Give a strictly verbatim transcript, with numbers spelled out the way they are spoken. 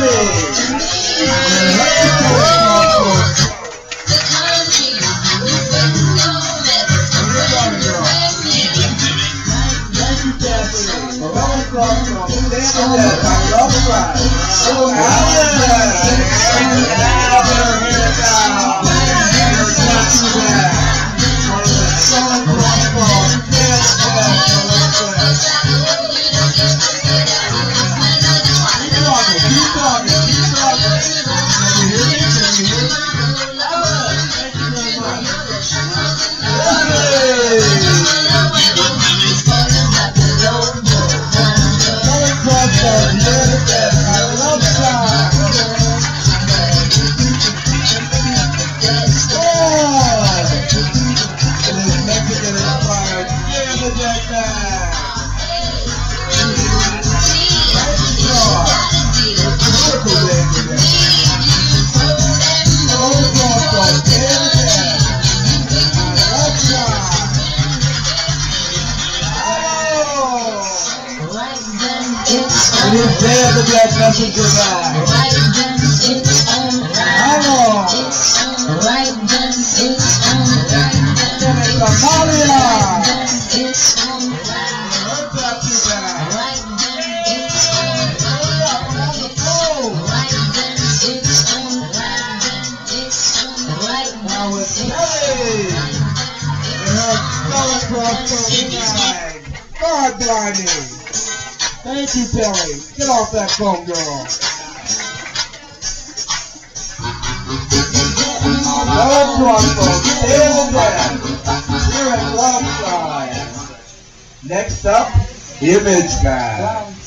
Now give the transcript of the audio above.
It is there the black messenger man. Right then it's alright. It's alright then it's alright. Somalia. It's alright. Right then it's alright. Right then it's alright. It's alright. Now it's Kelly. And her skull across the line. God blinding. Thank you, Perry. Get off that phone, girl. Love Crossbow, still there. Here at Longside. Next up, Image Man.